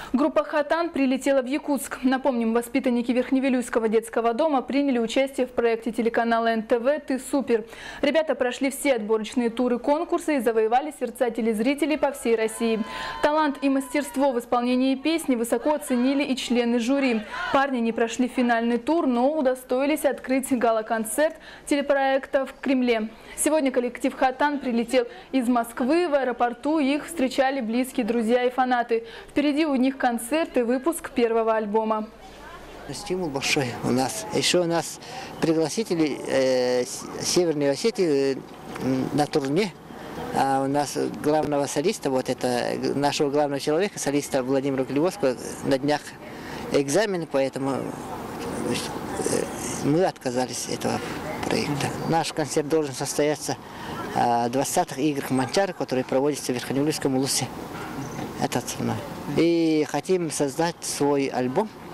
Группа «Хатан» прилетела в Якутск. Напомним, воспитанники Верхневилюйского детского дома приняли участие в проекте телеканала НТВ «Ты супер». Ребята прошли все отборочные туры конкурса и завоевали сердца телезрителей по всей России. Талант и мастерство в исполнении песни высоко оценили и члены жюри. Парни не прошли финальный тур, но удостоились открыть гала-концерт телепроекта в Кремле. Сегодня коллектив «Хатан» прилетел из Москвы. В аэропорту их встречали близкие друзья и фанаты. Впереди у них концерт и выпуск первого альбома. Стимул большой у нас. Еще у нас пригласители Северной Осетии на турне. А у нас главного солиста, вот это нашего главного человека, солиста Владимира Клевоцкого, на днях экзамен, поэтому мы отказались от этого проекта. Наш концерт должен состояться в 20-х играх Манчары, которые проводятся в Верхневилюйском улусе. Это основное. И хотим создать свой альбом.